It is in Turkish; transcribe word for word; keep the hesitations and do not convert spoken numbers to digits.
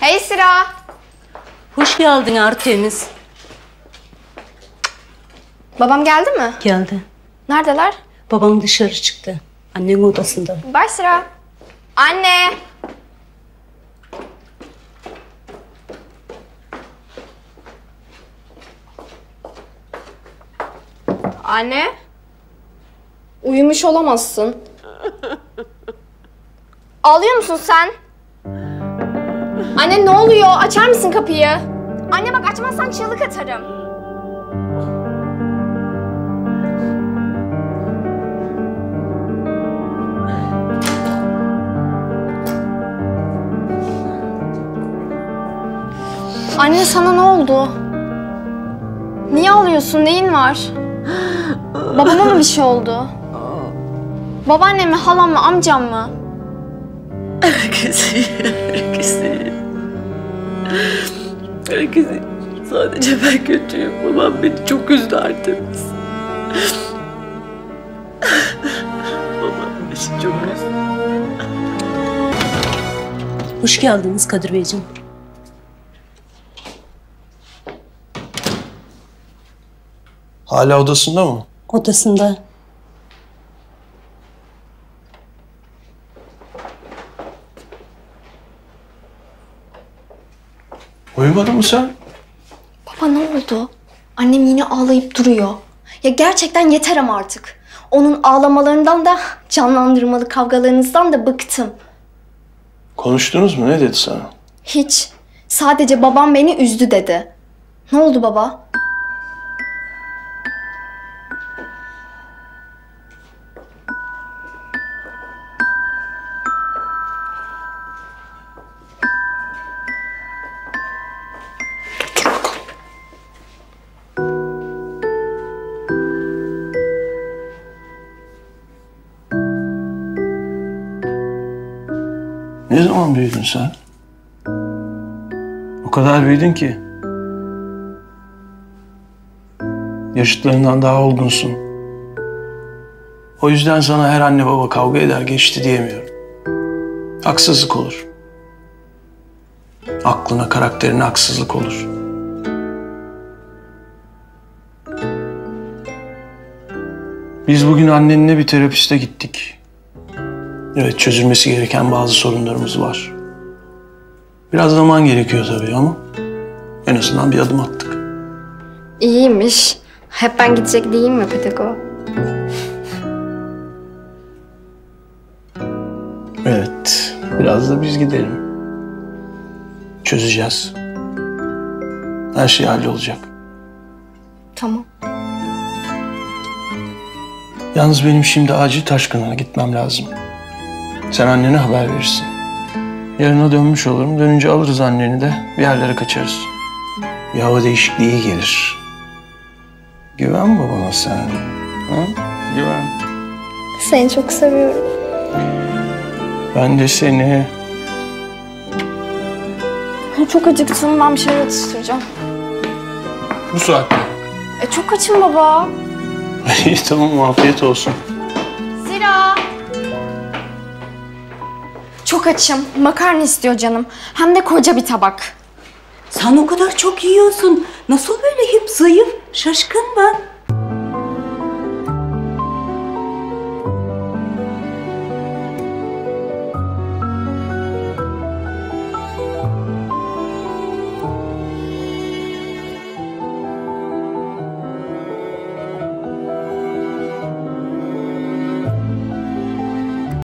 Hey Sıra. Hoş geldin Artemis. Babam geldi mi? Geldi. Neredeler? Babam dışarı çıktı. Annenin odasında. Bay Sıra. Anne. Anne. Uyumuş olamazsın. Ağlıyor musun sen? Anne ne oluyor? Açar mısın kapıyı? Anne bak açmazsan çığlık atarım. Anne sana ne oldu? Niye ağlıyorsun? Neyin var? Babama mı bir şey oldu? Babaannem mi, halam mı, amcam mı? Herkesi, herkesi. Herkesi. Sadece ben kötüyüm. Babam beni çok üzdü Artemis. Babam beni çok üzdü. Hoş geldiniz Kadir Beyciğim. Hala odasında mı? Odasında. Uyumadın mı sen? Baba ne oldu? Annem yine ağlayıp duruyor. Ya gerçekten yeter ama artık. Onun ağlamalarından da canlandırmalı kavgalarınızdan da bıktım. Konuştunuz mu? Ne dedi sana? Hiç. Sadece babam beni üzdü dedi. Ne oldu baba? Ne zaman büyüdün sen? O kadar büyüdün ki. Yaşıtlarından daha olgunsun. O yüzden sana her anne baba kavga eder geçti diyemiyorum. Haksızlık olur. Aklına, karakterine haksızlık olur. Biz bugün annenle bir terapiste gittik. Evet, çözülmesi gereken bazı sorunlarımız var. Biraz zaman gerekiyor tabii ama en azından bir adım attık. İyiymiş. Hep ben gidecek değil mi Pedego? Evet, biraz da biz gidelim. Çözeceğiz. Her şey hallolacak. Tamam. Yalnız benim şimdi acil Taşkın'a gitmem lazım. Sen annene haber verirsin. Yarına dönmüş olurum. Dönünce alırız anneni de bir yerlere kaçarız. Bir hava değişikliği iyi gelir. Güven babana sen. Ha? Güven. Seni çok seviyorum. Ben de seni. Çok acıktım. Ben bir şeyler atıştıracağım. Bu saatte. E çok açım baba. İyi tamam, afiyet olsun. Zira. Çok açım. Makarna istiyor canım. Hem de koca bir tabak. Sen o kadar çok yiyorsun. Nasıl böyle hep zayıf? Şaşkın ben.